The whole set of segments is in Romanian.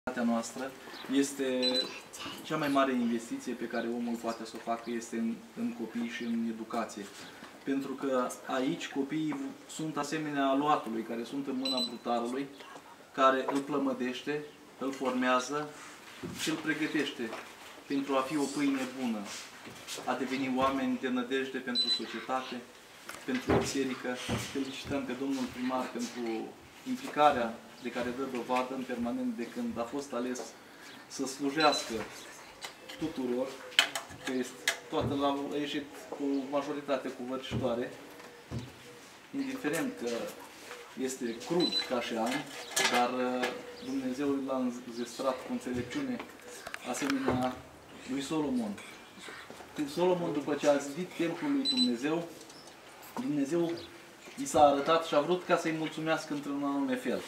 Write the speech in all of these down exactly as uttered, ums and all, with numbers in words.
noastră este cea mai mare investiție pe care omul poate să o facă este în, în copii și în educație. Pentru că aici copiii sunt asemenea aluatului, care sunt în mâna brutarului, care îl plămădește, îl formează și îl pregătește pentru a fi o pâine bună, a deveni oameni de nădejde pentru societate, pentru biserică. Felicităm pe domnul primar pentru implicarea de care dă dovadă în permanent de când a fost ales să slujească tuturor, că este toată la, a ieșit cu majoritate covârșitoare, indiferent că este crud ca și an, dar Dumnezeu l-a înzestrat cu înțelepciune asemenea lui Solomon. Când Solomon, după ce a zidit templul lui Dumnezeu, Dumnezeu i s-a arătat și a vrut ca să-i mulțumească într-un anume fel.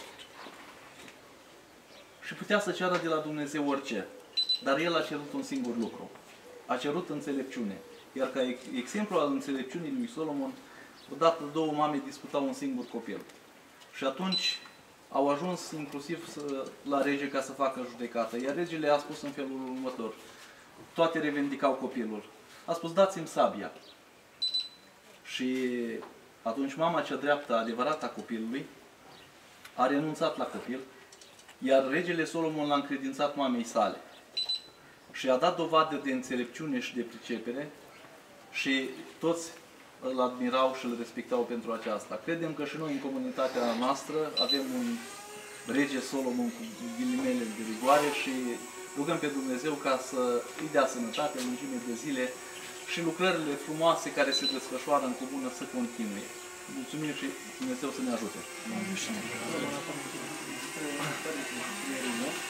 Și putea să ceară de la Dumnezeu orice. Dar el a cerut un singur lucru. A cerut înțelepciune. Iar ca exemplu al înțelepciunii lui Solomon, odată două mame disputau un singur copil. Și atunci au ajuns inclusiv să, la rege ca să facă judecată. Iar regele a spus în felul următor. Toate revendicau copilul. A spus, dați-mi sabia. Și atunci mama cea dreaptă, adevărata copilului, a renunțat la copil, iar regele Solomon l-a încredințat mamei sale. Și a dat dovadă de înțelepciune și de pricepere și toți îl admirau și îl respectau pentru aceasta. Credem că și noi în comunitatea noastră avem un rege Solomon cu ghilimele de rigoare și rugăm pe Dumnezeu ca să îi dea sănătate, lungime de zile și lucrările frumoase care se desfășoară în comună să continue. Mulțumim și Dumnezeu să ne ajute.